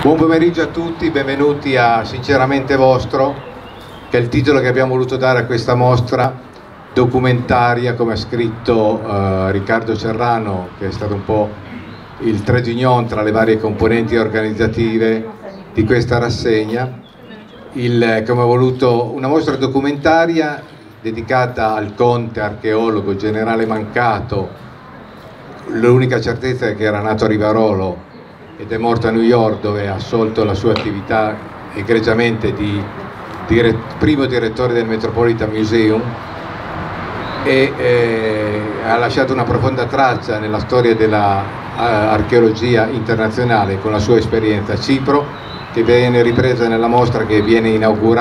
Buon pomeriggio a tutti, benvenuti a Sinceramente Vostro, che è il titolo che abbiamo voluto dare a questa mostra documentaria, come ha scritto Riccardo Serrano, che è stato un po' il trade union tra le varie componenti organizzative di questa rassegna. Come ho voluto, una mostra documentaria dedicata al conte archeologo generale mancato. L'unica certezza è che era nato a Rivarolo ed è morto a New York, dove ha assolto la sua attività egregiamente di primo direttore del Metropolitan Museum e ha lasciato una profonda traccia nella storia dell'archeologia internazionale con la sua esperienza a Cipro, che viene ripresa nella mostra che viene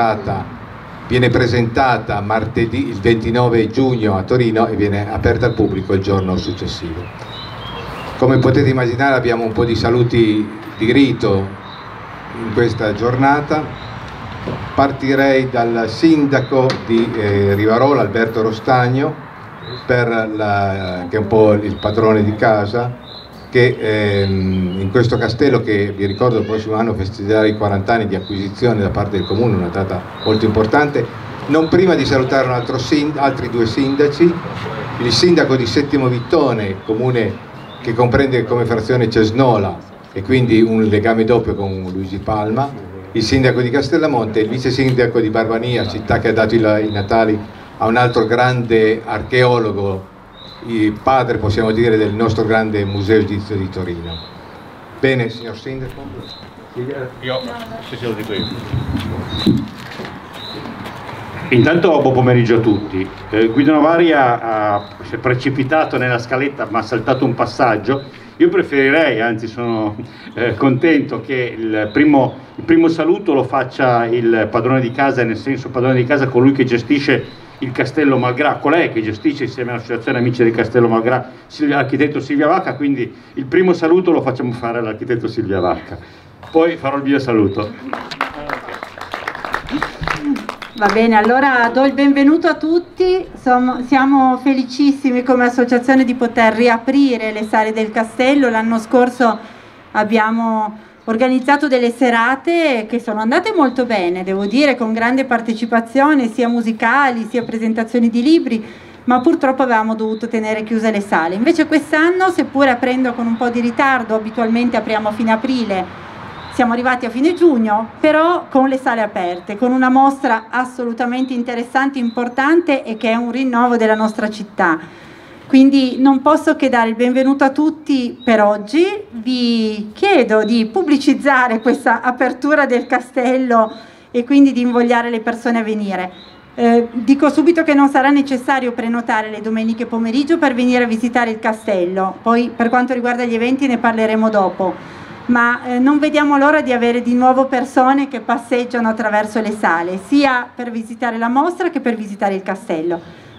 presentata martedì il 29 giugno a Torino e viene aperta al pubblico il giorno successivo. Come potete immaginare abbiamo un po' di saluti di rito in questa giornata. Partirei dal sindaco di Rivarolo, Alberto Rostagno, che è un po' il padrone di casa, che in questo castello, che vi ricordo il prossimo anno festeggerà i 40 anni di acquisizione da parte del comune, una data molto importante, non prima di salutare altri due sindaci, il sindaco di Settimo Vittone, comune che comprende come frazione Cesnola e quindi un legame doppio con Luigi Palma, il sindaco di Castellamonte e il vice sindaco di Barbania, città che ha dato i natali a un altro grande archeologo, il padre, possiamo dire, del nostro grande museo egizio di Torino. Bene, signor sindaco? Io, se lo dico io. Intanto buon pomeriggio a tutti. Guido Novaria si è precipitato nella scaletta ma ha saltato un passaggio. Io preferirei, anzi sono contento che il primo saluto lo faccia il padrone di casa, nel senso padrone di casa colui che gestisce il Castello Malgrà, colei che gestisce insieme all'Associazione Amici del Castello Malgrà, l'architetto Silvia Vacca, quindi il primo saluto lo facciamo fare all'architetto Silvia Vacca. Poi farò il mio saluto. Va bene, allora do il benvenuto a tutti. Siamo felicissimi come associazione di poter riaprire le sale del castello. L'anno scorso abbiamo organizzato delle serate che sono andate molto bene, devo dire, con grande partecipazione, sia musicali sia presentazioni di libri, ma purtroppo avevamo dovuto tenere chiuse le sale. Invece quest'anno, seppur aprendo con un po' di ritardo, abitualmente apriamo a fine aprile, siamo arrivati a fine giugno, però con le sale aperte, con una mostra assolutamente interessante, importante e che è un rinnovo della nostra città. Quindi non posso che dare il benvenuto a tutti per oggi. Vi chiedo di pubblicizzare questa apertura del castello e quindi di invogliare le persone a venire. Dico subito che non sarà necessario prenotare le domeniche pomeriggio per venire a visitare il castello, poi per quanto riguarda gli eventi ne parleremo dopo. Ma non vediamo l'ora di avere di nuovo persone che passeggiano attraverso le sale, sia per visitare la mostra che per visitare il castello.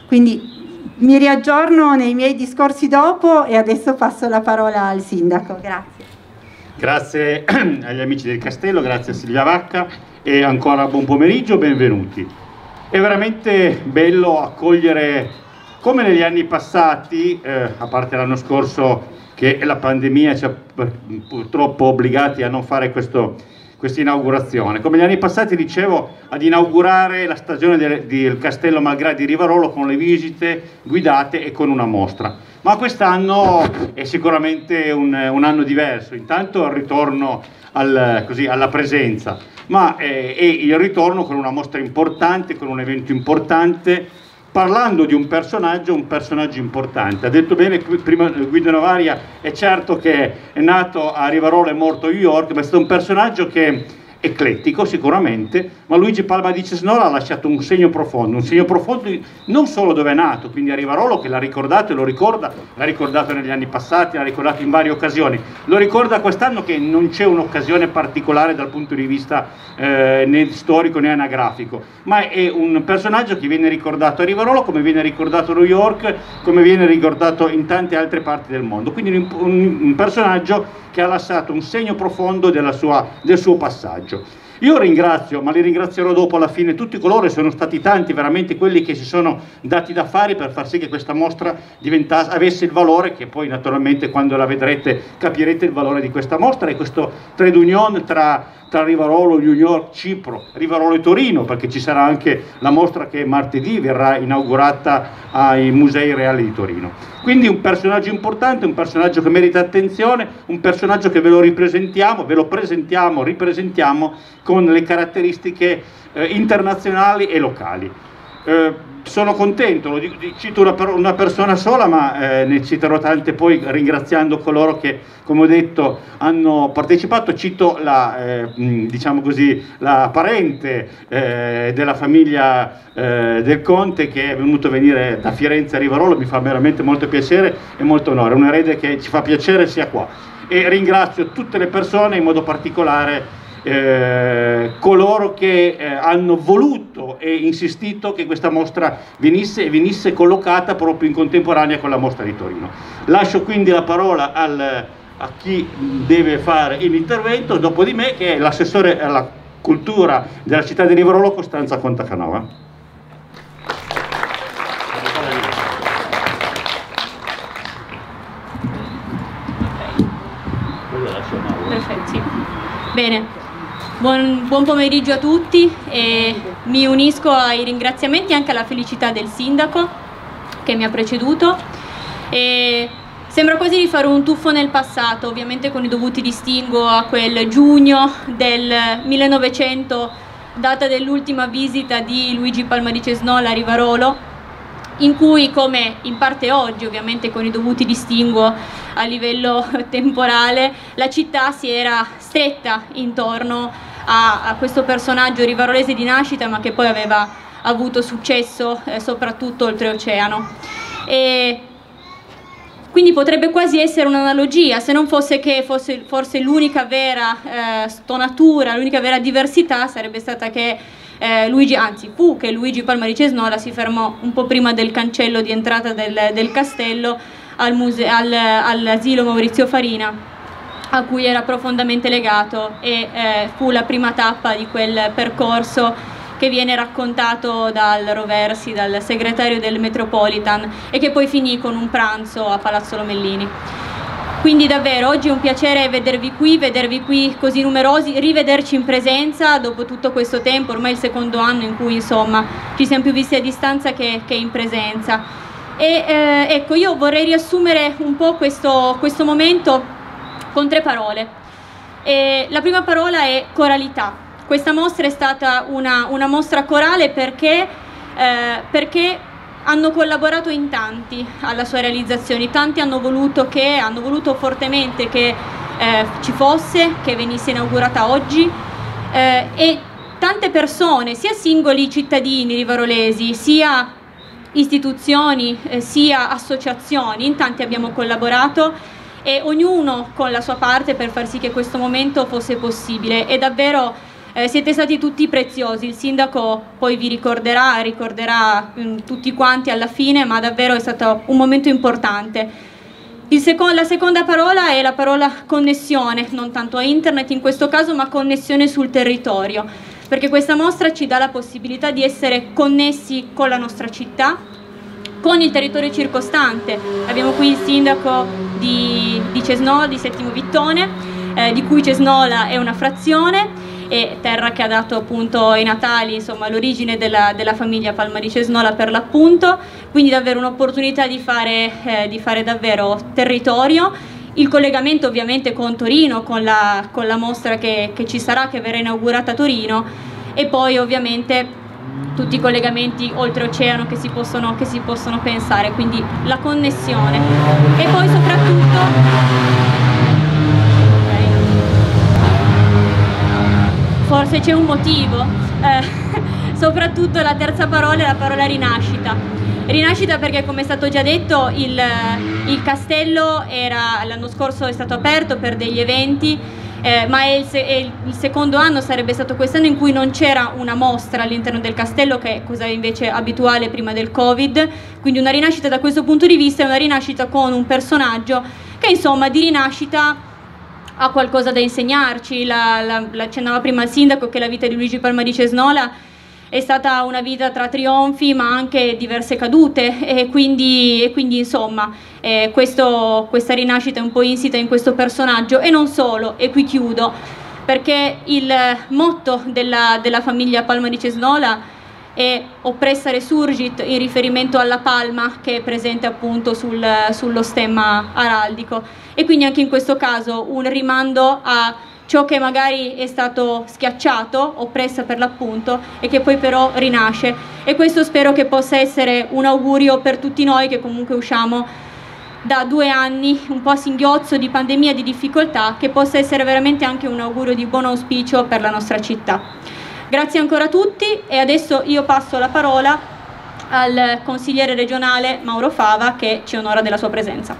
Quindi mi riaggiorno nei miei discorsi dopo e adesso passo la parola al sindaco. Grazie. Grazie agli amici del castello, grazie a Silvia Vacca e ancora buon pomeriggio, benvenuti. È veramente bello accogliere, come negli anni passati, a parte l'anno scorso, che la pandemia ci ha purtroppo obbligati a non fare questa inaugurazione. Come gli anni passati, dicevo, ad inaugurare la stagione del Castello Malgrà di Rivarolo con le visite guidate e con una mostra. Ma quest'anno è sicuramente un anno diverso. Intanto il ritorno alla presenza, ma è il ritorno con una mostra importante, con un evento importante, parlando di un personaggio importante. Ha detto bene prima Guido Novaria, è certo che è nato a Rivarolo e morto a New York, ma è stato un personaggio che eclettico sicuramente, ma Luigi Palma di Cesnola ha lasciato un segno profondo non solo dove è nato, quindi a Rivarolo, che l'ha ricordato e lo ricorda, l'ha ricordato negli anni passati, l'ha ricordato in varie occasioni, lo ricorda quest'anno che non c'è un'occasione particolare dal punto di vista né storico né anagrafico, ma è un personaggio che viene ricordato a Rivarolo come viene ricordato a New York, come viene ricordato in tante altre parti del mondo, quindi un personaggio che ha lasciato un segno profondo del suo passaggio. Io ringrazio, ma li ringrazierò dopo alla fine, tutti coloro, sono stati tanti veramente quelli che si sono dati da fare per far sì che questa mostra avesse il valore che poi naturalmente quando la vedrete capirete il valore di questa mostra, e questo trade union tra Rivarolo, New York, Cipro, Rivarolo e Torino, perché ci sarà anche la mostra che martedì verrà inaugurata ai Musei Reali di Torino. Quindi un personaggio importante, un personaggio che merita attenzione, un personaggio che ve lo presentiamo, ripresentiamo con le caratteristiche internazionali e locali. Sono contento, cito una persona sola, ma ne citerò tante poi ringraziando coloro che, come ho detto, hanno partecipato. Cito diciamo così, la parente della famiglia del Conte, che è venuto a venire da Firenze a Rivarolo, mi fa veramente molto piacere e molto onore, un erede che ci fa piacere sia qua. E ringrazio tutte le persone, in modo particolare coloro che hanno voluto e insistito che questa mostra venisse collocata proprio in contemporanea con la mostra di Torino. Lascio quindi la parola a chi deve fare l'intervento dopo di me, che è l'assessore alla cultura della città di Rivarolo, Costanza Contacanova. Perfetto, sì. Bene. Buon pomeriggio a tutti, e mi unisco ai ringraziamenti e anche alla felicità del sindaco che mi ha preceduto. E sembra quasi di fare un tuffo nel passato, ovviamente con i dovuti distinguo a quel giugno del 1900, data dell'ultima visita di Luigi Palma di Cesnola a Rivarolo, in cui, come in parte oggi, ovviamente con i dovuti distinguo a livello temporale, la città si era stretta intorno a questo personaggio rivarolese di nascita, ma che poi aveva avuto successo soprattutto oltreoceano. E quindi potrebbe quasi essere un'analogia, se non fosse che forse l'unica vera stonatura, l'unica vera diversità sarebbe stata che fu che Luigi Palma di Cesnola si fermò un po' prima del cancello di entrata del castello all'asilo Maurizio Farina, a cui era profondamente legato, e fu la prima tappa di quel percorso che viene raccontato dal Roversi, dal segretario del Metropolitan, e che poi finì con un pranzo a Palazzo Lomellini. Quindi davvero oggi è un piacere vedervi qui così numerosi, rivederci in presenza dopo tutto questo tempo, ormai il secondo anno in cui insomma ci siamo più visti a distanza che in presenza. E ecco, io vorrei riassumere un po' questo momento con 3 parole. La prima parola è coralità. Questa mostra è stata una mostra corale perché hanno collaborato in tanti alla sua realizzazione, tanti hanno voluto fortemente che ci fosse, che venisse inaugurata oggi, e tante persone, sia singoli cittadini rivarolesi, sia istituzioni, sia associazioni, in tanti abbiamo collaborato, e ognuno con la sua parte per far sì che questo momento fosse possibile. E davvero siete stati tutti preziosi, il sindaco poi vi ricorderà tutti quanti alla fine, ma davvero è stato un momento importante. La seconda parola è la parola connessione, non tanto a internet in questo caso, ma connessione sul territorio, perché questa mostra ci dà la possibilità di essere connessi con la nostra città, con il territorio circostante. Abbiamo qui il sindaco di Cesnola, di Settimo Vittone, di cui Cesnola è una frazione, e terra che ha dato appunto ai natali, insomma, l'origine della famiglia Palma di Cesnola per l'appunto. Quindi davvero un'opportunità di fare davvero territorio. Il collegamento ovviamente con Torino, con la mostra che ci sarà, che verrà inaugurata a Torino, e poi ovviamente tutti i collegamenti oltreoceano che si possono pensare, quindi la connessione. E poi soprattutto forse c'è un motivo, soprattutto la terza parola è la parola rinascita. Rinascita perché, come è stato già detto, il castello l'anno scorso è stato aperto per degli eventi, ma il secondo anno sarebbe stato quest'anno in cui non c'era una mostra all'interno del castello, che è cosa invece abituale prima del Covid. Quindi una rinascita da questo punto di vista è una rinascita con un personaggio che insomma di rinascita ha qualcosa da insegnarci. Accennava prima il sindaco che la vita di Luigi Palma di Cesnola è stata una vita tra trionfi ma anche diverse cadute, e quindi insomma questa rinascita è un po' insita in questo personaggio. E non solo, e qui chiudo, perché il motto della famiglia Palma di Cesnola è Oppressa Resurgit, in riferimento alla palma che è presente appunto sullo stemma araldico, e quindi anche in questo caso un rimando a ciò che magari è stato schiacciato, oppressa per l'appunto, e che poi però rinasce. E questo spero che possa essere un augurio per tutti noi che comunque usciamo da 2 anni un po' a singhiozzo di pandemia, di difficoltà, che possa essere veramente anche un augurio di buon auspicio per la nostra città. Grazie ancora a tutti, e adesso io passo la parola al consigliere regionale Mauro Fava, che ci onora della sua presenza.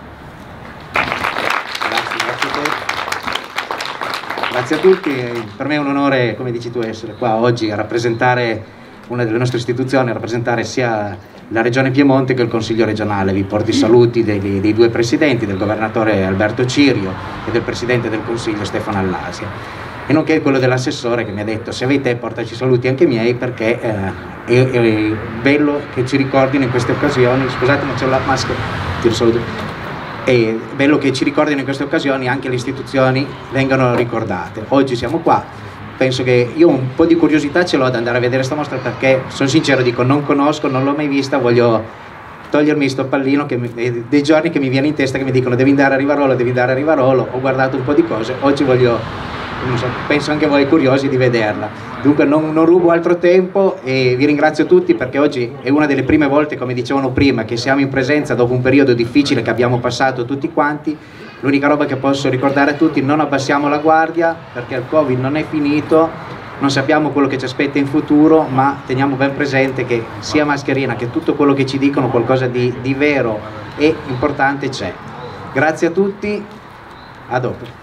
Grazie a tutti, per me è un onore, come dici tu, essere qua oggi a rappresentare una delle nostre istituzioni, a rappresentare sia la Regione Piemonte che il Consiglio regionale. Vi porto i saluti dei 2 presidenti, del governatore Alberto Cirio e del Presidente del Consiglio Stefano Allasia, e nonché quello dell'assessore che mi ha detto: se avete portaci saluti anche miei, perché è bello che ci ricordino in queste occasioni, scusate ma c'è la maschera, ti saluto. È bello che ci ricordino in queste occasioni, anche le istituzioni vengano ricordate. Oggi siamo qua, penso che io un po' di curiosità ce l'ho ad andare a vedere sta mostra, perché sono sincero, dico non conosco, non l'ho mai vista, voglio togliermi sto pallino dei giorni che mi viene in testa, che mi dicono devi andare a Rivarolo, devi andare a Rivarolo. Ho guardato un po' di cose, oggi voglio, non so, penso anche voi curiosi di vederla. Dunque non rubo altro tempo e vi ringrazio tutti, perché oggi è una delle prime volte, come dicevano prima, che siamo in presenza dopo un periodo difficile che abbiamo passato tutti quanti. L'unica roba che posso ricordare a tutti: non abbassiamo la guardia, perché il Covid non è finito, non sappiamo quello che ci aspetta in futuro, ma teniamo ben presente che sia mascherina che tutto quello che ci dicono qualcosa di vero e importante c'è. Grazie a tutti, a dopo.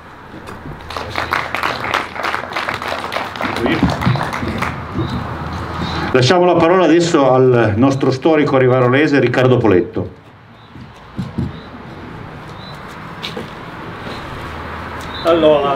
Lasciamo la parola adesso al nostro storico rivarolese Riccardo Poletto. Allora,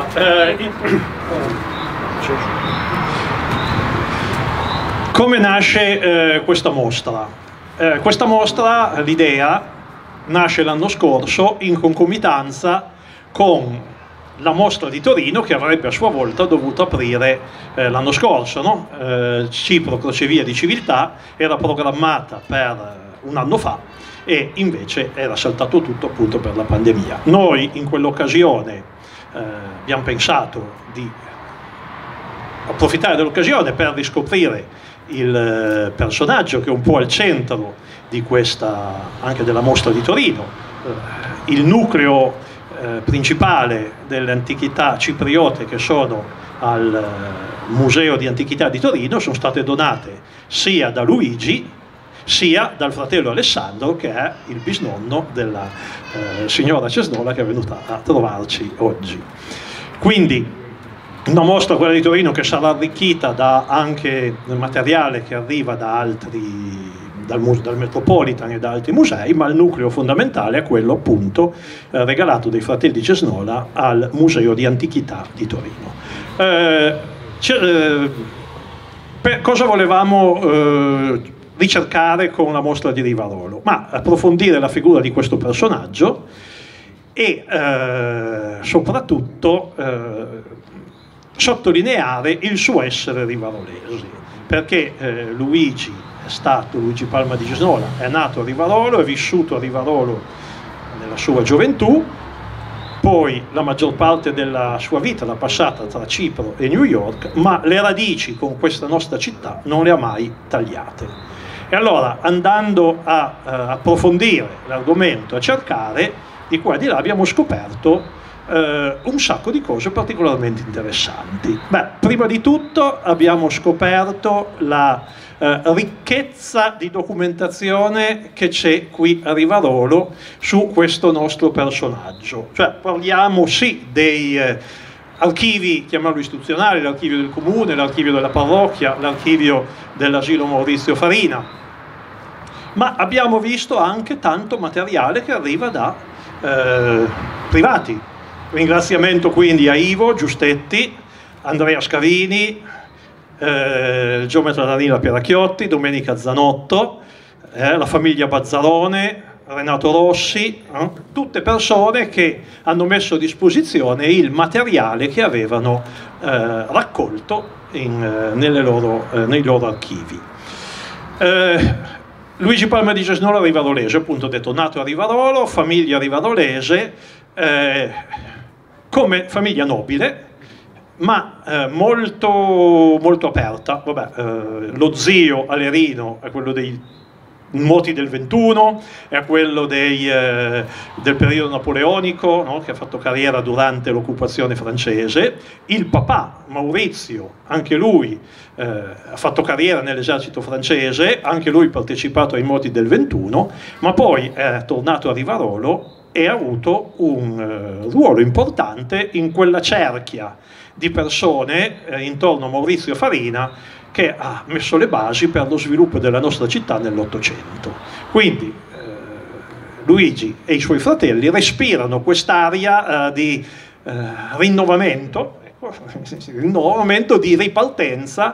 come nasce questa mostra? Questa mostra, l'idea, nasce l'anno scorso in concomitanza con la mostra di Torino, che avrebbe a sua volta dovuto aprire l'anno scorso, no? Cipro Crocevia di Civiltà era programmata per un anno fa e invece era saltato tutto appunto per la pandemia. Noi in quell'occasione abbiamo pensato di approfittare dell'occasione per riscoprire il personaggio che è un po' al centro di questa, anche della mostra di Torino, il nucleo principale delle antichità cipriote che sono al Museo di Antichità di Torino sono state donate sia da Luigi sia dal fratello Alessandro, che è il bisnonno della signora Cesnola che è venuta a trovarci oggi. Quindi una mostra, quella di Torino, che sarà arricchita da anche materiale che arriva da altri, dal Metropolitan e da altri musei, ma il nucleo fondamentale è quello appunto regalato dai fratelli Cesnola al Museo di Antichità di Torino. Cosa volevamo ricercare con la mostra di Rivarolo? Ma approfondire la figura di questo personaggio e soprattutto sottolineare il suo essere rivarolese, perché Luigi Palma di Cesnola è nato a Rivarolo, è vissuto a Rivarolo nella sua gioventù, poi la maggior parte della sua vita l'ha passata tra Cipro e New York, ma le radici con questa nostra città non le ha mai tagliate. E allora, andando a approfondire l'argomento, a cercare di qua e di là, abbiamo scoperto un sacco di cose particolarmente interessanti. Prima di tutto abbiamo scoperto la ricchezza di documentazione che c'è qui a Rivarolo su questo nostro personaggio. Cioè, parliamo sì dei archivi, chiamiamoli istituzionali, l'archivio del comune, l'archivio della parrocchia, l'archivio dell'asilo Maurizio Farina, ma abbiamo visto anche tanto materiale che arriva da privati, Ringraziamento quindi a Ivo Giustetti, Andrea Scarini, il geometra Danila Pieracchiotti, Domenica Zanotto, la famiglia Bazzarone, Renato Rossi, tutte persone che hanno messo a disposizione il materiale che avevano raccolto nei loro archivi. Luigi Palma di Gesnola, rivarolese, appunto detto, nato a Rivarolo, famiglia rivarolese, come famiglia nobile, ma molto, molto aperta. Vabbè, lo zio Alerino è quello dei moti del 21, è quello del periodo napoleonico, no? Che ha fatto carriera durante l'occupazione francese. Il papà Maurizio, anche lui ha fatto carriera nell'esercito francese, anche lui partecipato ai moti del 21, ma poi è tornato a Rivarolo e ha avuto un ruolo importante in quella cerchia di persone intorno a Maurizio Farina, che ha messo le basi per lo sviluppo della nostra città nell'Ottocento. Quindi Luigi e i suoi fratelli respirano quest'aria di rinnovamento, di ripartenza,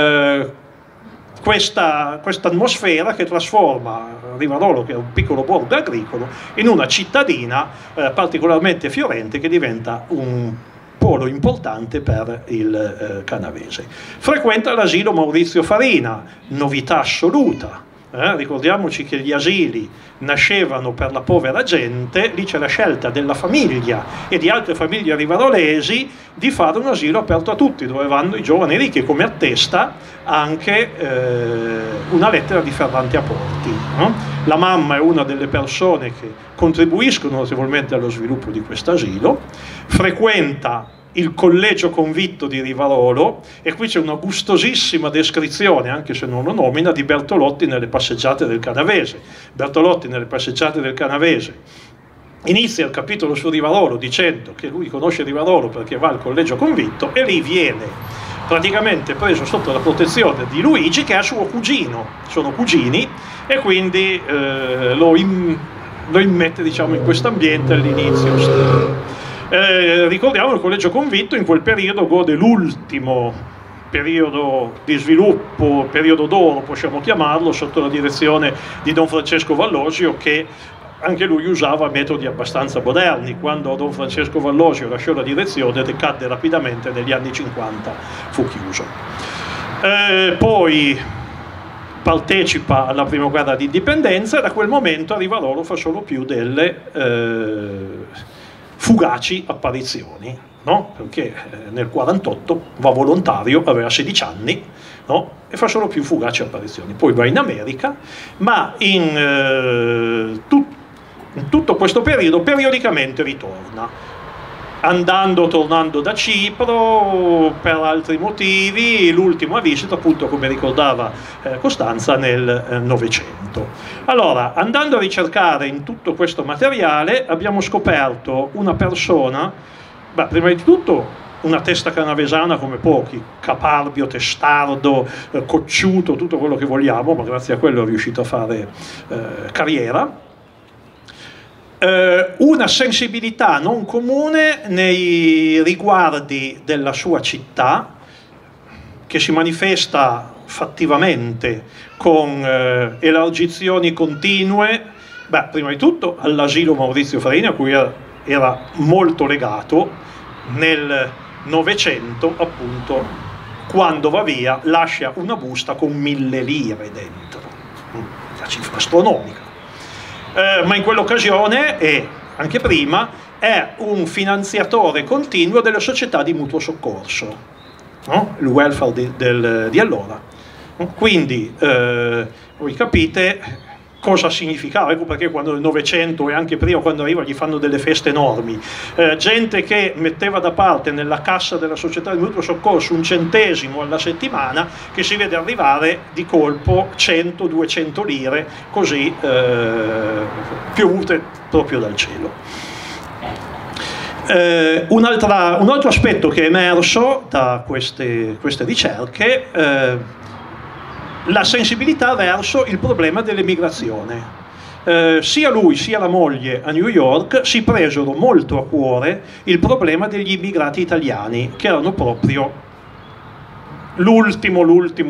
questa atmosfera che trasforma Rivarolo, che è un piccolo borgo agricolo, in una cittadina particolarmente fiorente, che diventa un polo importante per il canavese. Frequenta l'asilo Maurizio Farina, novità assoluta. Ricordiamoci che gli asili nascevano per la povera gente, lì c'è la scelta della famiglia e di altre famiglie rivarolesi di fare un asilo aperto a tutti, dove vanno i giovani ricchi, come attesta anche una lettera di Ferrante a Porti. La mamma è una delle persone che contribuiscono notevolmente allo sviluppo di questo asilo, frequenta il collegio convitto di Rivarolo, e qui c'è una gustosissima descrizione, anche se non lo nomina, di Bertolotti nelle passeggiate del Canavese. Bertolotti nelle passeggiate del Canavese inizia il capitolo su Rivarolo dicendo che lui conosce Rivarolo perché va al collegio convitto, e lì viene praticamente preso sotto la protezione di Luigi, che è suo cugino, sono cugini, e quindi lo immette, diciamo, in questo ambiente all'inizio. Ricordiamo il collegio convitto in quel periodo gode l'ultimo periodo di sviluppo, periodo d'oro possiamo chiamarlo, sotto la direzione di Don Francesco Vallosio, che anche lui usava metodi abbastanza moderni. Quando Don Francesco Vallosio lasciò la direzione decadde rapidamente, negli anni 50 fu chiuso. Poi partecipa alla prima guerra di indipendenza, e da quel momento a Rivarolo fa solo più delle fugaci apparizioni, no? Perché nel 48 va volontario, aveva 16 anni, no? E fa solo più fugaci apparizioni. Poi va in America, ma in tutto questo periodo periodicamente ritorna, tornando da Cipro per altri motivi. L'ultima visita, appunto, come ricordava Costanza, nel Novecento. Allora, andando a ricercare in tutto questo materiale, abbiamo scoperto una persona, prima di tutto una testa canavesana come pochi, caparbio, testardo, cocciuto, tutto quello che vogliamo, ma grazie a quello è riuscito a fare carriera. Una sensibilità non comune nei riguardi della sua città, che si manifesta fattivamente con elargizioni continue, prima di tutto all'asilo Maurizio Farina, a cui era molto legato. Nel Novecento, appunto, quando va via, lascia una busta con 1000 lire dentro, una cifra astronomica. Ma in quell'occasione, e anche prima, è un finanziatore continuo delle società di mutuo soccorso, no? Il welfare di allora. Quindi voi capite cosa significava. Ecco perché quando nel Novecento e anche prima, quando arriva, gli fanno delle feste enormi. Gente che metteva da parte nella cassa della società di mutuo soccorso un centesimo alla settimana, che si vede arrivare di colpo 100-200 lire, così piovute proprio dal cielo. Un altro aspetto che è emerso da queste ricerche, la sensibilità verso il problema dell'emigrazione. sia lui sia la moglie a New York si presero molto a cuore il problema degli immigrati italiani, che erano proprio l'ultimo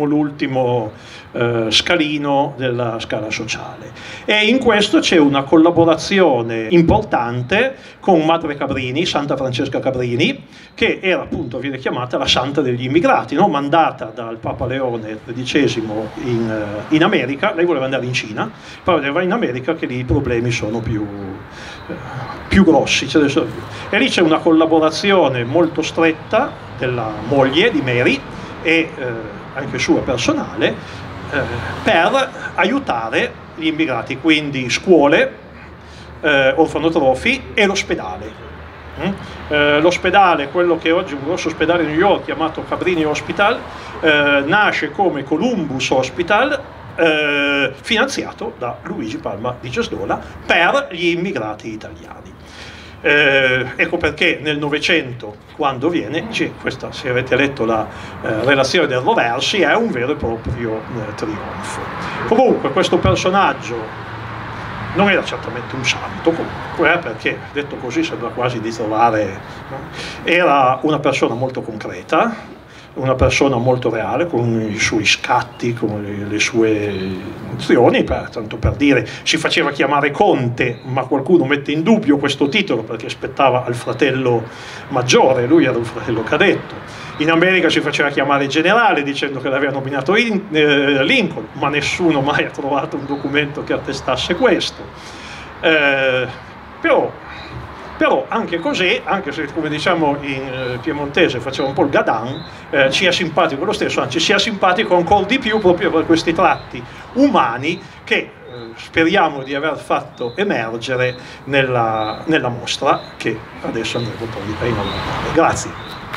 scalino della scala sociale, e in questo c'è una collaborazione importante con Madre Cabrini, Santa Francesca Cabrini, che era appunto, viene chiamata la santa degli immigrati, no? Mandata dal Papa Leone XIII in America. Lei voleva andare in Cina, poi va in America, che lì i problemi sono più grossi, e lì c'è una collaborazione molto stretta della moglie di Mary e anche sua personale, per aiutare gli immigrati, quindi scuole, orfanotrofi e l'ospedale. L'ospedale, quello che oggi è un grosso ospedale a New York chiamato Cabrini Hospital, nasce come Columbus Hospital, finanziato da Luigi Palma di Cesdola per gli immigrati italiani. Ecco perché nel Novecento, quando viene, questa, se avete letto la relazione del Roversi, è un vero e proprio trionfo. Comunque questo personaggio non era certamente un santo, comunque, perché detto così sembra quasi di trovare, no? Era una persona molto concreta, una persona molto reale, con i suoi scatti, con le sue azioni, tanto per dire, si faceva chiamare conte, ma qualcuno mette in dubbio questo titolo perché spettava al fratello maggiore, lui era un fratello cadetto. In America si faceva chiamare generale dicendo che l'aveva nominato Lincoln, ma nessuno mai ha trovato un documento che attestasse questo. Però anche così, anche se come diciamo in piemontese faceva un po' il gadan, ci è simpatico lo stesso, anzi ci è simpatico ancora di più proprio per questi tratti umani che speriamo di aver fatto emergere nella mostra che adesso andremo poi a inaugurare. Grazie.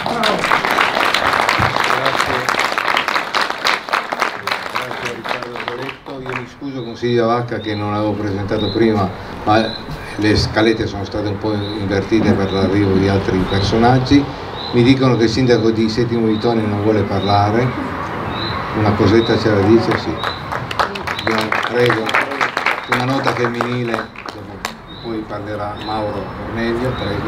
Grazie Riccardo Boletto. Io mi scuso con Silvia Vacca che non l'avevo presentato prima, ma le scalette sono state un po' invertite per l'arrivo di altri personaggi. Mi dicono che il sindaco di Settimo Vittone non vuole parlare. Una cosetta ce la dice? Sì. Prego, una nota femminile, poi parlerà Mauro Cornelio, prego.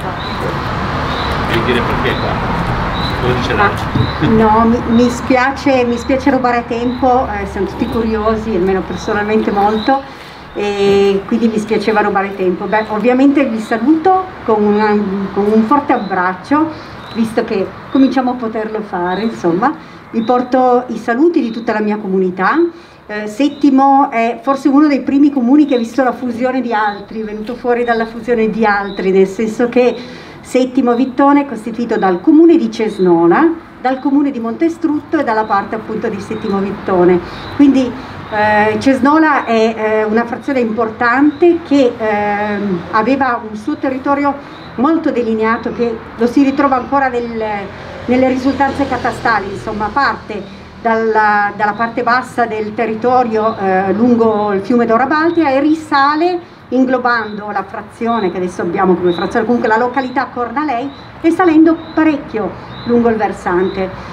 Devi dire perché qua? Lo dice lei. No, mi spiace rubare tempo, siamo tutti curiosi, almeno personalmente molto, e quindi mi spiaceva rubare tempo. Beh, ovviamente vi saluto con un forte abbraccio, visto che cominciamo a poterlo fare, insomma. Vi porto i saluti di tutta la mia comunità. Settimo è forse uno dei primi comuni che ha visto la fusione di altri, è venuto fuori dalla fusione di altri, nel senso che Settimo Vittone è costituito dal comune di Cesnola, dal comune di Montestrutto e dalla parte appunto di Settimo Vittone. Quindi Cesnola è una frazione importante che aveva un suo territorio molto delineato, che lo si ritrova ancora nelle risultanze catastali, insomma, parte dalla parte bassa del territorio lungo il fiume d'Ora Baltica e risale inglobando la frazione che adesso abbiamo come frazione, comunque la località Cornalei, e salendo parecchio lungo il versante.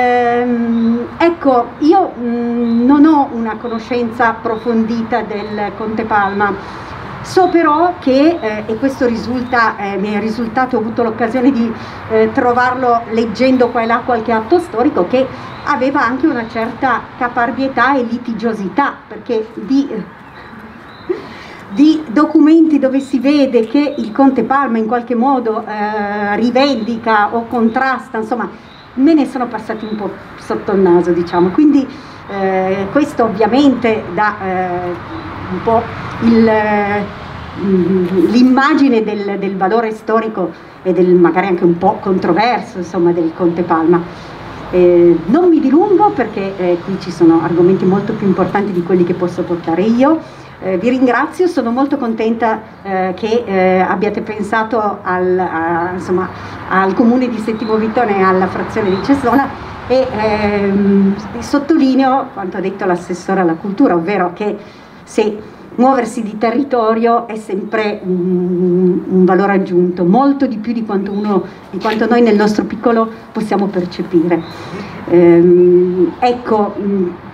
Ecco, io non ho una conoscenza approfondita del Conte Palma, so però che, e questo mi è risultato, ho avuto l'occasione di trovarlo leggendo qua e là qualche atto storico, che aveva anche una certa caparbietà e litigiosità, perché di documenti dove si vede che il Conte Palma in qualche modo rivendica o contrasta, insomma, me ne sono passati un po' sotto il naso, diciamo. Quindi questo ovviamente dà un po' l'immagine del valore storico e del magari anche un po' controverso, insomma, del Conte Palma. Non mi dilungo perché qui ci sono argomenti molto più importanti di quelli che posso portare io. Vi ringrazio, sono molto contenta che abbiate pensato al comune di Settimo Vittone e alla frazione di Cesnola, e sottolineo quanto ha detto l'assessore alla cultura, ovvero che muoversi di territorio è sempre un valore aggiunto, molto di più di quanto noi nel nostro piccolo possiamo percepire. Ecco,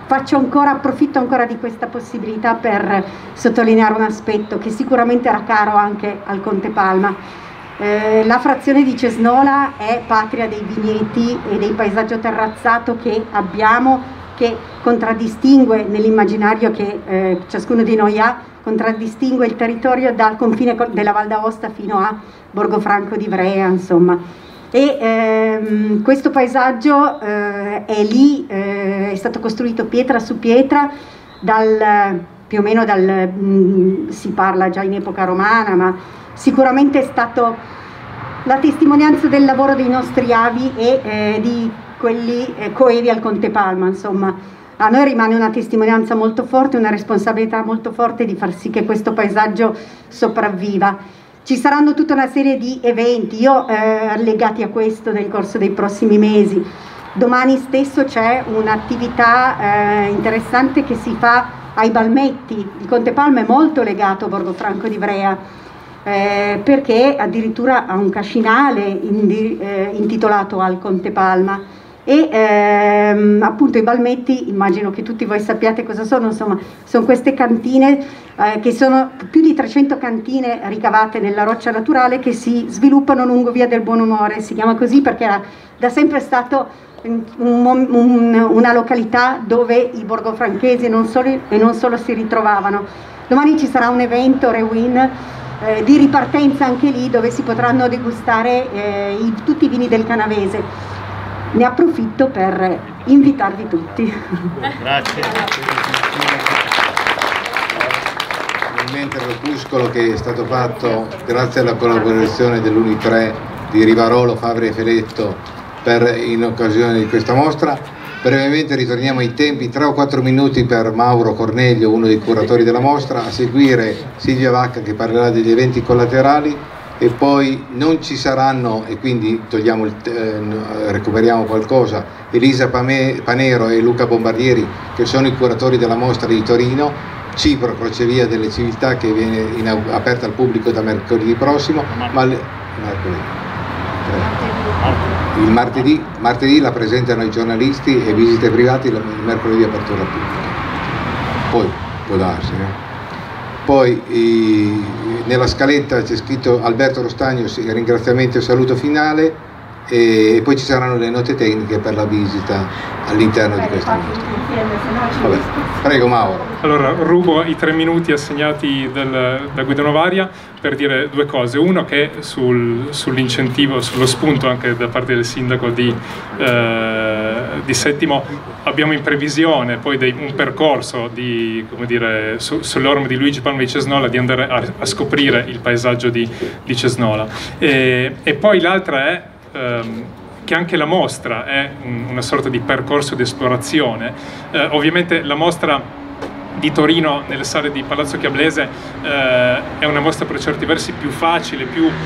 approfitto ancora di questa possibilità per sottolineare un aspetto che sicuramente era caro anche al Conte Palma. La frazione di Cesnola è patria dei vigneti e del paesaggio terrazzato che abbiamo, che contraddistingue nell'immaginario che ciascuno di noi ha, contraddistingue il territorio dal confine della Val d'Aosta fino a Borgofranco d'Ivrea, insomma. E questo paesaggio è lì, è stato costruito pietra su pietra più o meno si parla già in epoca romana, ma sicuramente è stato la testimonianza del lavoro dei nostri avi e di quelli coevi al Conte Palma, insomma. A noi rimane una testimonianza molto forte, una responsabilità molto forte di far sì che questo paesaggio sopravviva. Ci saranno tutta una serie di eventi legati a questo nel corso dei prossimi mesi. Domani stesso c'è un'attività interessante che si fa ai Balmetti. Il Conte Palma è molto legato a Borgofranco d'Ivrea, perché addirittura ha un cascinale intitolato al Conte Palma. E appunto i Balmetti, immagino che tutti voi sappiate cosa sono, insomma, sono queste cantine che sono più di 300 cantine ricavate nella roccia naturale che si sviluppano lungo Via del Buon Umore. Si chiama così perché era da sempre stato una località dove i borgofranchesi e non solo si ritrovavano. Domani ci sarà un evento Rewin di ripartenza anche lì, dove si potranno degustare tutti i vini del Canavese. Ne approfitto per invitarvi tutti. Grazie. Finalmente l'opuscolo che è stato fatto grazie alla collaborazione dell'Uni3 di Rivarolo, Fabri e Feletto in occasione di questa mostra. Brevemente ritorniamo ai tempi, 3 o 4 minuti per Mauro Cornelio, uno dei curatori della mostra, a seguire Silvia Vacca che parlerà degli eventi collaterali, e poi non ci saranno, e quindi recuperiamo qualcosa, Elisa Panero e Luca Bombardieri che sono i curatori della mostra di Torino, Cipro, crocevia delle civiltà, che viene aperta al pubblico da mercoledì prossimo, il martedì la presentano i giornalisti e visite private, il mercoledì apertura al pubblico. Poi può darsi, Poi nella scaletta c'è scritto Alberto Rostagno, ringraziamento e saluto finale, e poi ci saranno le note tecniche per la visita all'interno di questa mostra. Vabbè. Prego Mauro. Allora, rubo i 3 minuti assegnati da Guido Novaria per dire 2 cose. Uno, che sull'incentivo, sullo spunto anche da parte del sindaco di Settimo, abbiamo in previsione poi un percorso sulle orme di Luigi Palma di Cesnola, di andare a scoprire il paesaggio di Cesnola. E poi l'altra è che anche la mostra è una sorta di percorso di esplorazione. Ovviamente la mostra di Torino nelle sale di Palazzo Chiablese è una mostra per certi versi più facile,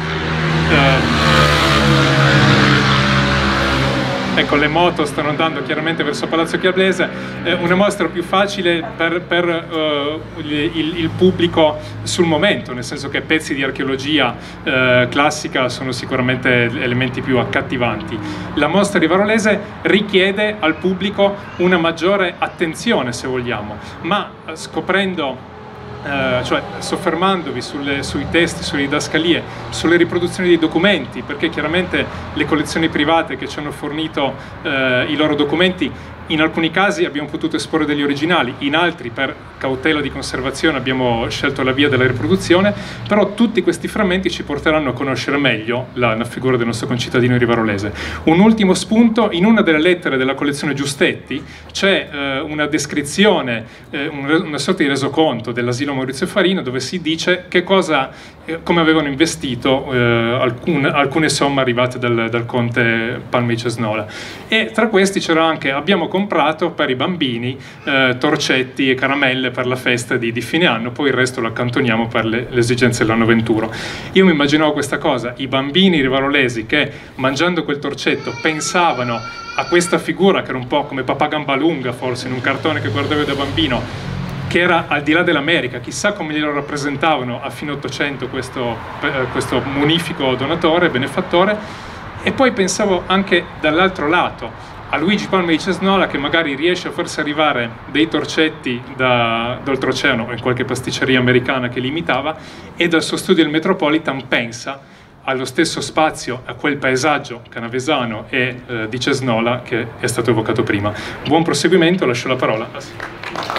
ecco, le moto stanno andando chiaramente verso Palazzo Chiablese, una mostra più facile per il pubblico sul momento, nel senso che pezzi di archeologia classica sono sicuramente elementi più accattivanti. La mostra rivarolese richiede al pubblico una maggiore attenzione, se vogliamo, ma scoprendo, cioè soffermandovi sui testi, sulle didascalie, sulle riproduzioni dei documenti, perché chiaramente le collezioni private che ci hanno fornito i loro documenti, in alcuni casi abbiamo potuto esporre degli originali, in altri per cautela di conservazione abbiamo scelto la via della riproduzione, però tutti questi frammenti ci porteranno a conoscere meglio la figura del nostro concittadino rivarolese. Un ultimo spunto: in una delle lettere della collezione Giustetti c'è una descrizione, una sorta di resoconto dell'asilo Maurizio Farina, dove si dice come avevano investito alcune somme arrivate dal conte Palma di Cesnola, e tra questi c'era anche: abbiamo comprato per i bambini torcetti e caramelle per la festa di fine anno, poi il resto lo accantoniamo per le esigenze dell'anno venturo. Io mi immaginavo questa cosa: i bambini rivarolesi che mangiando quel torcetto pensavano a questa figura che era un po' come Papà Gambalunga, forse in un cartone che guardavo da bambino, che era al di là dell'America, chissà come glielo rappresentavano a fine Ottocento questo munifico donatore, benefattore. E poi pensavo anche dall'altro lato a Luigi Palma di Cesnola, che magari riesce a farsi arrivare dei torcetti d'oltreoceano o in qualche pasticceria americana che li imitava, e dal suo studio al Metropolitan pensa allo stesso spazio, a quel paesaggio canavesano e di Cesnola che è stato evocato prima. Buon proseguimento, lascio la parola a Silvia.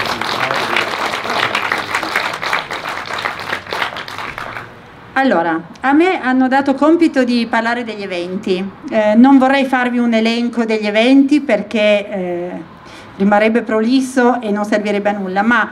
Allora, a me hanno dato compito di parlare degli eventi. Non vorrei farvi un elenco degli eventi perché rimarrebbe prolisso e non servirebbe a nulla, ma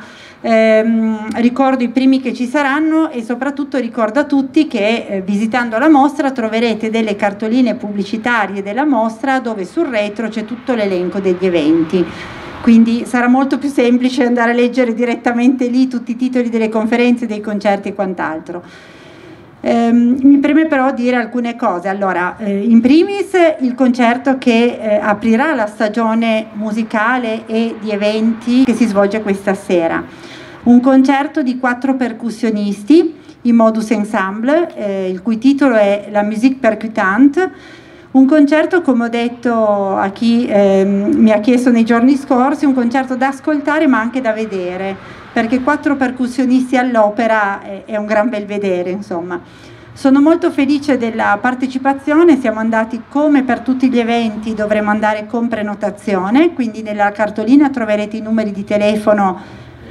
ricordo i primi che ci saranno e soprattutto ricordo a tutti che visitando la mostra troverete delle cartoline pubblicitarie della mostra dove sul retro c'è tutto l'elenco degli eventi. Quindi sarà molto più semplice andare a leggere direttamente lì tutti i titoli delle conferenze, dei concerti e quant'altro. Mi preme però dire alcune cose. Allora, in primis il concerto che aprirà la stagione musicale e di eventi che si svolge questa sera, un concerto di 4 percussionisti, i Modus Ensemble, il cui titolo è La Musique Percutante, un concerto, come ho detto a chi mi ha chiesto nei giorni scorsi, un concerto da ascoltare ma anche da vedere, perché 4 percussionisti all'opera è un gran bel vedere, insomma. Sono molto felice della partecipazione, siamo andati come per tutti gli eventi, dovremo andare con prenotazione, quindi nella cartolina troverete i numeri di telefono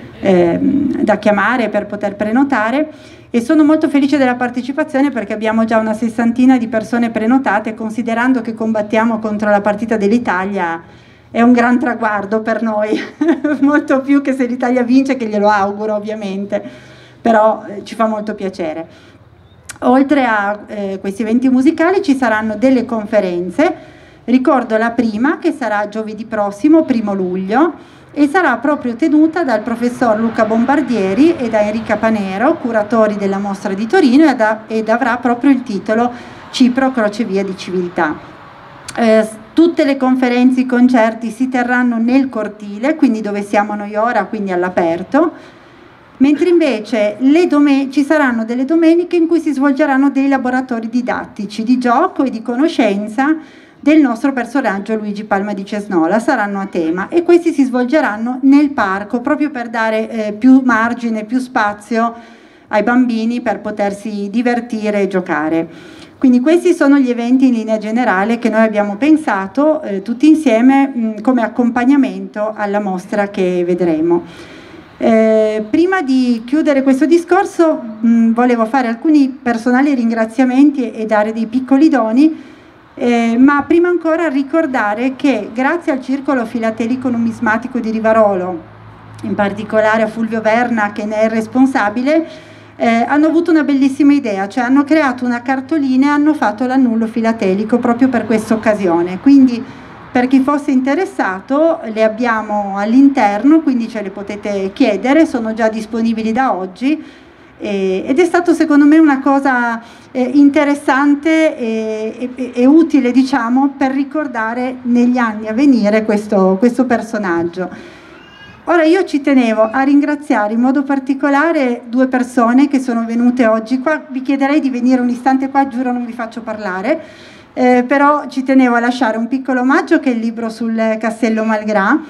da chiamare per poter prenotare, e sono molto felice della partecipazione perché abbiamo già una 60ina di persone prenotate, considerando che combattiamo contro la partita dell'Italia. È un gran traguardo per noi, molto più che se l'Italia vince, che glielo auguro ovviamente, però ci fa molto piacere. Oltre a questi eventi musicali ci saranno delle conferenze, ricordo la prima che sarà giovedì prossimo, 1° luglio, e sarà proprio tenuta dal professor Luca Bombardieri e da Enrica Panero, curatori della mostra di Torino, ed avrà proprio il titolo Cipro, crocevia di civiltà. Tutte le conferenze, i concerti si terranno nel cortile, quindi dove siamo noi ora, quindi all'aperto, mentre invece ci saranno delle domeniche in cui si svolgeranno dei laboratori didattici, di gioco e di conoscenza del nostro personaggio Luigi Palma di Cesnola, saranno a tema, e questi si svolgeranno nel parco proprio per dare più margine, più spazio ai bambini per potersi divertire e giocare. Quindi questi sono gli eventi in linea generale che noi abbiamo pensato tutti insieme come accompagnamento alla mostra che vedremo. Prima di chiudere questo discorso volevo fare alcuni personali ringraziamenti e dare dei piccoli doni, ma prima ancora ricordare che grazie al Circolo Filatelico Numismatico di Rivarolo, in particolare a Fulvio Verna che ne è responsabile, hanno avuto una bellissima idea, cioè hanno creato una cartolina e hanno fatto l'annullo filatelico proprio per questa occasione. Quindi per chi fosse interessato le abbiamo all'interno, quindi ce le potete chiedere, sono già disponibili da oggi, ed è stato secondo me una cosa interessante e utile, diciamo, per ricordare negli anni a venire questo personaggio. Ora io ci tenevo a ringraziare in modo particolare 2 persone che sono venute oggi qua. Vi chiederei di venire un istante qua, giuro non vi faccio parlare, però ci tenevo a lasciare un piccolo omaggio, che è il libro sul Castello Malgras,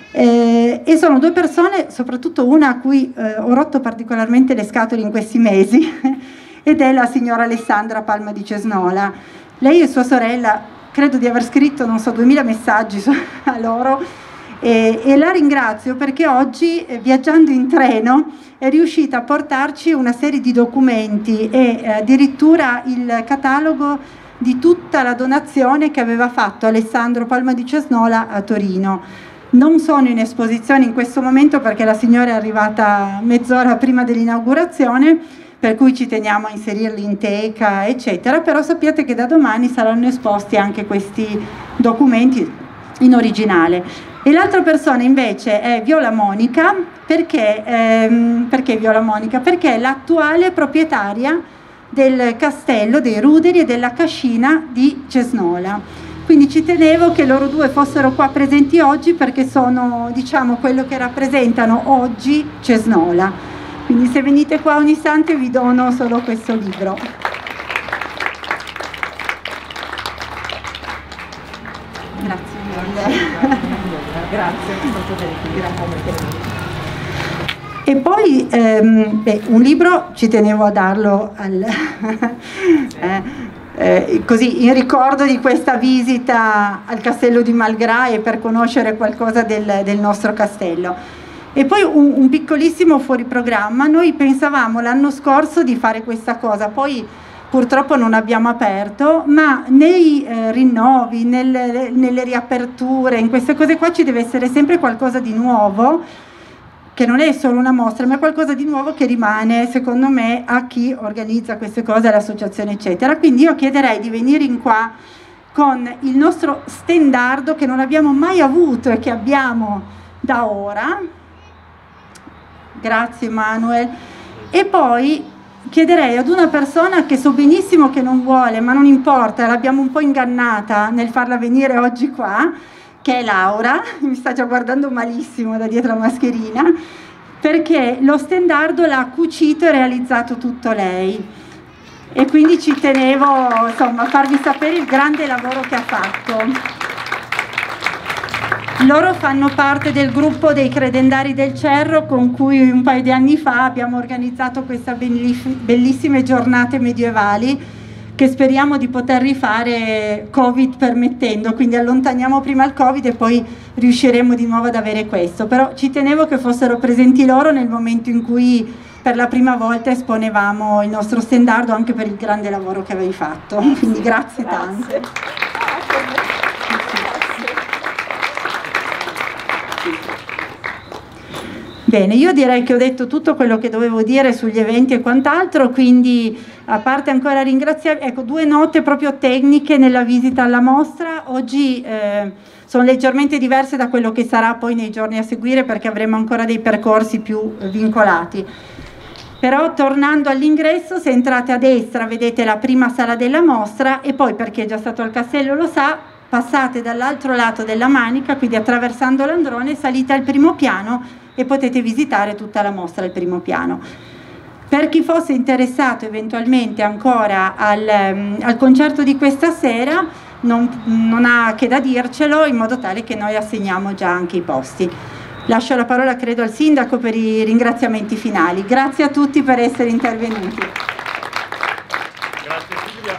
e sono 2 persone, soprattutto una a cui ho rotto particolarmente le scatole in questi mesi ed è la signora Alessandra Palma di Cesnola. Lei e sua sorella, credo di aver scritto, non so, 2000 messaggi a loro, e la ringrazio perché oggi, viaggiando in treno, è riuscita a portarci una serie di documenti e addirittura il catalogo di tutta la donazione che aveva fatto Alessandro Palma di Cesnola a Torino. Non sono in esposizione in questo momento perché la signora è arrivata mezz'ora prima dell'inaugurazione, per cui ci teniamo a inserirli in teca, eccetera, però sappiate che da domani saranno esposti anche questi documenti in originale. E l'altra persona invece è Viola Monica. Perché Viola Monica? Perché è l'attuale proprietaria del castello dei Ruderi e della cascina di Cesnola. Quindi ci tenevo che loro 2 fossero qua presenti oggi perché sono, diciamo, quello che rappresentano oggi Cesnola. Quindi se venite qua un istante vi dono solo questo libro. Grazie mille. E poi un libro ci tenevo a darlo così in ricordo di questa visita al castello di Malgras e per conoscere qualcosa del nostro castello. E poi un piccolissimo fuori programma: noi pensavamo l'anno scorso di fare questa cosa, poi purtroppo non abbiamo aperto, ma nei rinnovi, nelle riaperture, in queste cose qua ci deve essere sempre qualcosa di nuovo, che non è solo una mostra, ma è qualcosa di nuovo che rimane, secondo me, a chi organizza queste cose, all'associazione, eccetera. Quindi io chiederei di venire in qua con il nostro stendardo che non abbiamo mai avuto e che abbiamo da ora. Grazie Manuel. E poi chiederei ad una persona che so benissimo che non vuole, ma non importa, l'abbiamo un po' ingannata nel farla venire oggi qua, che è Laura, mi sta già guardando malissimo da dietro la mascherina, perché lo stendardo l'ha cucito e realizzato tutto lei. E quindi ci tenevo, insomma, a farvi sapere il grande lavoro che ha fatto. Loro fanno parte del gruppo dei Credendari del Cerro, con cui un paio di anni fa abbiamo organizzato queste bellissime giornate medievali, che speriamo di poter rifare Covid permettendo, quindi allontaniamo prima il Covid e poi riusciremo di nuovo ad avere questo. Però ci tenevo che fossero presenti loro nel momento in cui per la prima volta esponevamo il nostro stendardo, anche per il grande lavoro che avevi fatto, quindi grazie tante. Bene, io direi che ho detto tutto quello che dovevo dire sugli eventi e quant'altro, quindi a parte ancora ringraziare, ecco, 2 note proprio tecniche nella visita alla mostra. Oggi sono leggermente diverse da quello che sarà poi nei giorni a seguire, perché avremo ancora dei percorsi più vincolati. Però tornando all'ingresso, se entrate a destra vedete la prima sala della mostra, e poi, per chi è già stato al castello lo sa, passate dall'altro lato della Manica, quindi attraversando l'Androne salite al primo piano e potete visitare tutta la mostra al primo piano. Per chi fosse interessato eventualmente ancora al concerto di questa sera, non ha che da dircelo, in modo tale che noi assegniamo già anche i posti. Lascio la parola, credo, al sindaco per i ringraziamenti finali. Grazie a tutti per essere intervenuti. Grazie Silvia.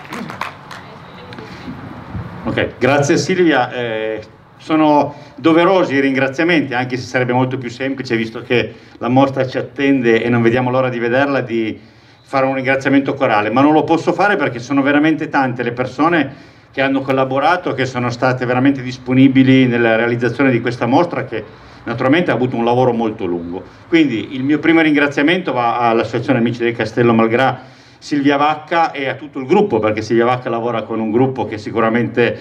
Ok, grazie Silvia. Sono doverosi i ringraziamenti, anche se sarebbe molto più semplice, visto che la mostra ci attende e non vediamo l'ora di vederla, di fare un ringraziamento corale, ma non lo posso fare perché sono veramente tante le persone che hanno collaborato, che sono state veramente disponibili nella realizzazione di questa mostra, che naturalmente ha avuto un lavoro molto lungo. Quindi il mio primo ringraziamento va all'Associazione Amici del Castello Malgras, Silvia Vacca, e a tutto il gruppo, perché Silvia Vacca lavora con un gruppo che sicuramente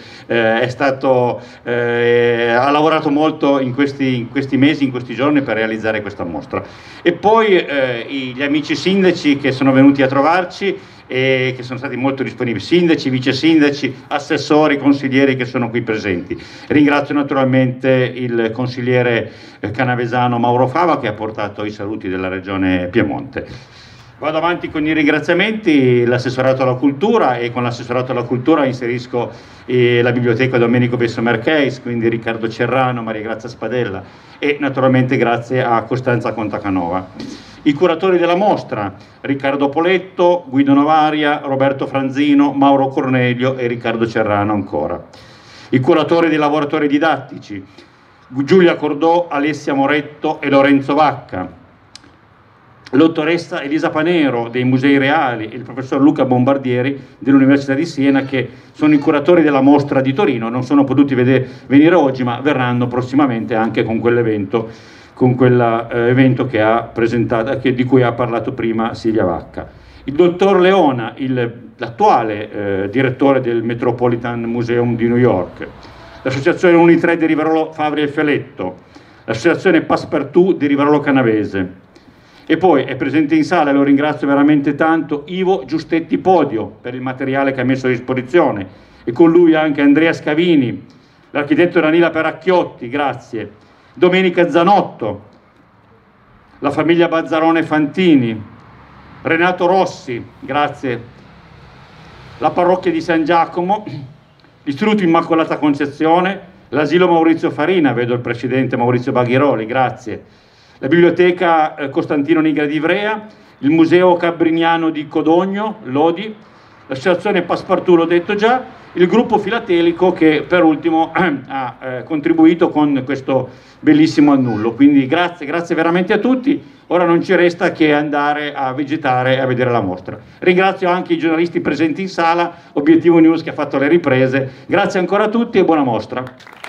ha lavorato molto in questi mesi, in questi giorni, per realizzare questa mostra. E poi gli amici sindaci che sono venuti a trovarci e che sono stati molto disponibili, sindaci, vice sindaci, assessori, consiglieri che sono qui presenti. Ringrazio naturalmente il consigliere canavesano Mauro Fava, che ha portato i saluti della Regione Piemonte. Vado avanti con i ringraziamenti, l'assessorato alla cultura, e con l'assessorato alla cultura inserisco la biblioteca Domenico Bessomer-Case, quindi Riccardo Cerrano, Maria Grazia Spadella, e naturalmente grazie a Costanza Contacanova. I curatori della mostra: Riccardo Poletto, Guido Novaria, Roberto Franzino, Mauro Cornelio e Riccardo Cerrano ancora. I curatori dei lavoratori didattici: Giulia Cordò, Alessia Moretto e Lorenzo Vacca. La dottoressa Elisa Panero dei Musei Reali e il professor Luca Bombardieri dell'Università di Siena, che sono i curatori della mostra di Torino. Non sono potuti venire oggi, ma verranno prossimamente anche con quell'evento, che ha presentato, di cui ha parlato prima Silvia Vacca. Il dottor Leona, l'attuale direttore del Metropolitan Museum di New York. L'associazione Unitre di Rivarolo Favri e Feletto. L'associazione Passepartout di Rivarolo Canavese. E poi è presente in sala, e lo ringrazio veramente tanto, Ivo Giustetti Podio per il materiale che ha messo a disposizione, e con lui anche Andrea Scavini, l'architetto Danila Peracchiotti, grazie, Domenica Zanotto, la famiglia Bazzarone Fantini, Renato Rossi, grazie, la parrocchia di San Giacomo, l'Istituto Immacolata Concezione, l'asilo Maurizio Farina, vedo il presidente Maurizio Baghiroli, grazie, la biblioteca Costantino Nigra di Ivrea, il museo Cabrignano di Codogno, Lodi, l'associazione Passepartout, l'ho detto già, il gruppo filatelico che per ultimo ha contribuito con questo bellissimo annullo. Quindi grazie veramente a tutti. Ora non ci resta che andare a vegetare e a vedere la mostra. Ringrazio anche i giornalisti presenti in sala, Obiettivo News che ha fatto le riprese. Grazie ancora a tutti e buona mostra.